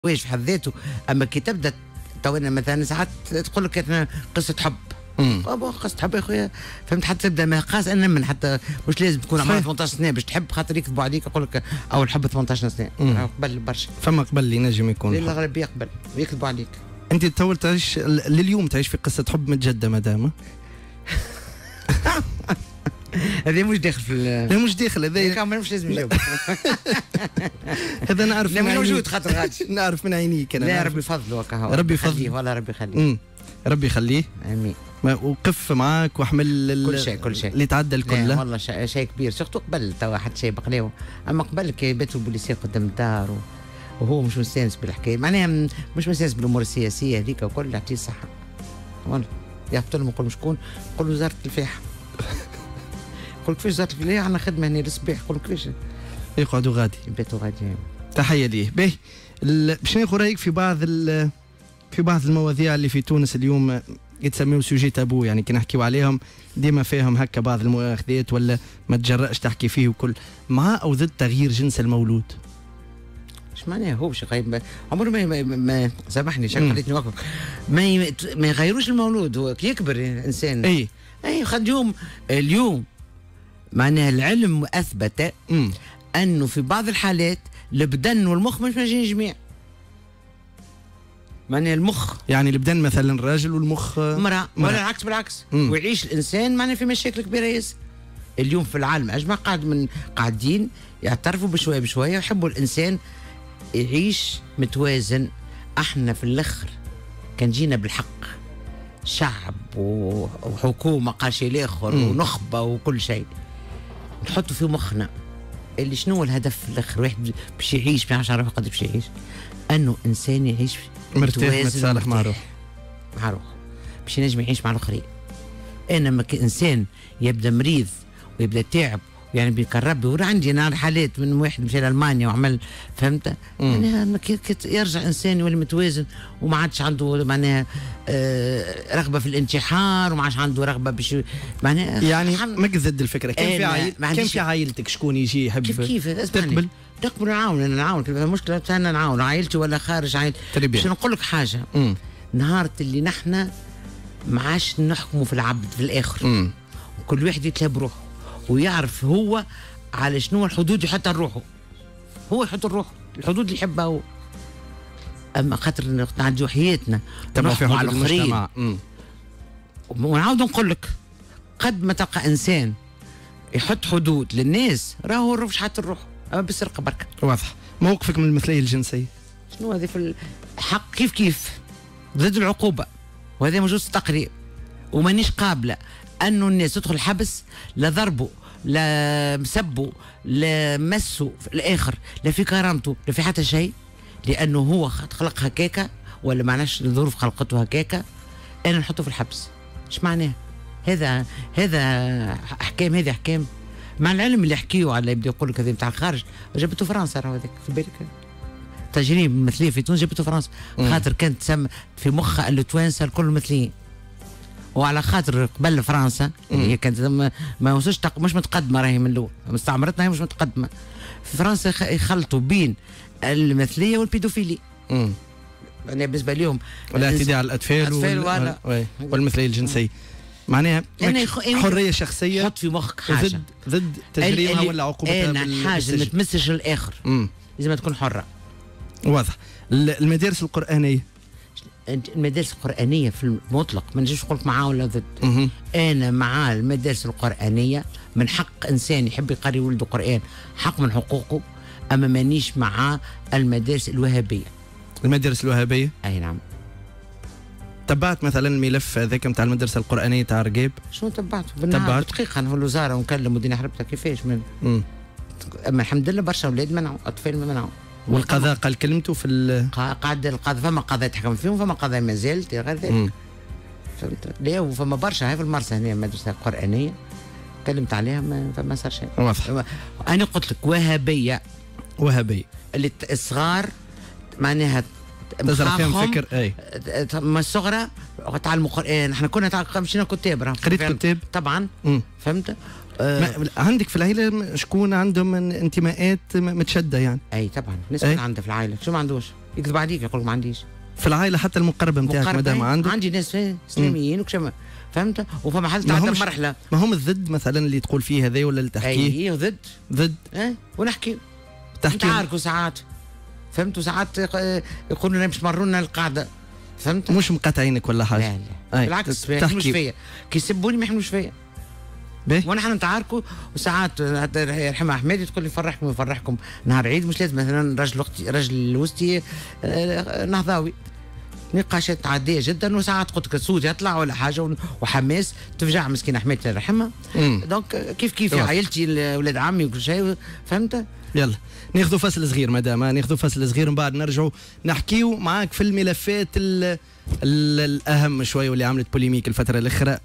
واش في حد ذاته. اما كي تبدا تونا مثلا ساعات تقول لك أنا قصه حب، قصه حب يا خويا، فهمت، حتى تبدا ما خاص انا من حتى مش لازم تكون عمرها 18 سنه باش تحب، خاطر يكذبوا عليك يقول لك اول حب 18 سنه قبل برشا. فما قبل اللي نجم يكون الاغلبيه قبل ويكذبوا عليك. انت تطول تعيش لليوم تعيش في قصه حب متجدده مدام؟ هذا مش داخل في لا مش داخل هذا كامل، مش لازم نجاوب. هذا نعرف لا موجود خاطر غادي نعرف من عينيك انا. لا ربي يفضله هكا، ربي يفضله والله ربي يخليه. ربي يخليه امين. وقف معاك واحمل كل شيء اللي تعدى الكل. والله شيء كبير، سورتو قبل توا حتى شيء بقلاو، اما قبل كي باتوا البوليسيه قدام الدار وهو مش مستانس بالحكايه، معناها مش مستانس بالامور السياسيه هذيك وكل، يعطيه الصحه والله. يهبط لهم يقول شكون؟ يقول وزاره الفلاحه. يقول كيفاش وزاره الفلاحه عندنا خدمه هنا للصباح، يقول كيفاش يقعدوا غادي يباتوا غادي. تحيه ليه. باهي باش ناخذ رايك في بعض المواضيع اللي في تونس اليوم يتسميوا سوجي تابو، يعني كي نحكيو عليهم ديما فيهم هكا بعض المؤاخذات ولا ما تجرأش تحكي فيه وكل. مع او ضد تغيير جنس المولود؟ ايش معناها هو باش يغير؟ عمره ما سامحني شك خليتني واقف، ما يغيروش المولود، هو كي يكبر الانسان. اي خد اليوم معناها العلم اثبت انه في بعض الحالات البدن والمخ مش ماشيين جميع. معناها المخ يعني البدن مثلا راجل والمخ مرأة ولا العكس بالعكس. ويعيش الانسان معناها في مشاكل كبيره ياسر. اليوم في العالم اجمع قاعدين يعترفوا بشويه بشويه يحبوا الانسان يعيش متوازن. احنا في الاخر كان جينا بالحق شعب وحكومه قال شيء الاخر ونخبه وكل شيء، نحطوا في مخنا اللي شنو الهدف في الاخر؟ واحد باش يعيش ما يعرفش قد باش يعيش، انه انسان يعيش مرتاح متصالح مع روحه باش ينجم يعيش مع الاخرين. انما كانسان يبدا مريض ويبدا تعب يعني بيكرب. وعندي انا حالات من واحد مشى لالمانيا وعمل، فهمت؟ معناها يرجع انسان يولي متوازن وما عادش عنده معناها رغبه في الانتحار، وما عادش عنده رغبه باش معناها يعني ماك ضد الفكره. كان في عائلتك شكون يجي يحب كيف تقبل نعاون، انا نعاون. المشكله تاعنا نعاون عائلتي ولا خارج عائلتي. باش نقول لك حاجه، نهار اللي نحن ما عادش نحكموا في العبد في الاخر، كل واحد يتلهى بروحه ويعرف هو على شنو الحدود يحطها لروحه، هو يحط الروح الحدود اللي يحبها هو. اما خاطر نعديو حياتنا نحكموا على الاخرين. ونعاود نقول لك قد ما تلقى انسان يحط حدود للناس راهو الروح حاط الروح، اما بالسرقه بركه. واضح. موقفك من المثليه الجنسيه شنو هذه في الحق؟ كيف ضد العقوبه، وهذا موجود في التقرير، ومانيش قابله انه الناس تدخل الحبس لا ضربوا لا مسبوا لا مسوا في الاخر لا في كرامته لا في حتى شيء، لانه هو خلق هكاكا ولا معناش الظروف خلقته هكاكا، انا نحطه في الحبس. ايش معناه؟ هذا احكام، هذه احكام مع العلم اللي يحكيوا على يبدا يقول لك هذا بتاع الخارج. جابته فرنسا راهو هذاك في بالك تجريب مثليه في تونس، جابته فرنسا خاطر كانت تسمى في مخها التوانسه الكل مثليين، وعلى خاطر قبل فرنسا هي كانت ما وصلش مش متقدمه، راهي من الاول مستعمرتنا هي مش متقدمه. في فرنسا يخلطوا بين المثليه والبيدوفيلي. يعني بالنسبه لهم والاعتداء على الاطفال والمثليه الجنسيه. معناها حريه شخصيه. حط في مخك حاجه ضد تجريمها ولا عقوبتها حاجه ما تمسش الاخر، لازم تكون حره. واضح. المدارس القرانيه، المدارس القرآنية في المطلق ما نجيش نقول معاه ولا ضد. أنا مع المدارس القرآنية، من حق إنسان يحب يقري ولده قرآن، حق من حقوقه. أما مانيش مع المدارس الوهابية. المدارس الوهابية؟ أي نعم. تبعت مثلا الملف هذاك نتاع المدرسة القرآنية تاع رقيب؟ شنو تبعته؟ دقيقة أنا في الوزارة ونكلم والدنيا حربتها كيفاش من. أما الحمد لله برشا أولاد منعوا، أطفال منعوا. والقضاء قال كلمته في قعد القضاء، فما قضاء يتحكم فيهم، فما قضاء ما زالت غير ذلك. فهمت؟ لا وفما برشا هاي في المرسى هنا مدرسة قرآنية كلمت عليها ما صار شيء. واضح. أنا قلت لك وهابية اللي الصغار معناها تزرع فيهم فكر. اي ما الصغرى تعلموا قرآن. احنا كنا مشينا كتاب، قريت كتاب طبعا. فهمت؟ عندك في العائله شكون عندهم انتماءات متشده يعني؟ اي طبعا ناس عندها في العائله شو ما عندوش. يكذب عليك يقول لك ما عنديش. في العائله حتى المقربه نتاعك مادام عندي ناس اسلاميين وكما فهمت، وفما حد تعدى مرحله. ما هم الضد مثلا اللي تقول فيه هذا ولا اللي تحكيه؟ اي ضد ونحكي نتعاركوا ساعات فهمت، وساعات يقولوا لنا باش مرونا القاعده فهمت، مش مقاطعينك ولا حاجه. لا بالعكس ما يحملوش فيا، كي يسبوني ما يحملوش فيا ونحن نتعاركوا. وساعات يرحمها حمادي تقول لي فرحكم ويفرحكم نهار عيد، مش لازم مثلا راجل الوسطي نهضاوي، نقاشات عاديه جدا. وساعات قلت لك صوت يطلع ولا حاجه وحماس تفجع مسكين حماتي الله يرحمها. دونك كيف عائلتي ولاد عمي وكل شيء فهمت. يلا ناخذوا فصل صغير مدام، ناخذوا فصل صغير ومن بعد نرجعوا نحكيو معاك في الملفات الاهم شوي واللي عملت بوليميك الفتره الاخرى.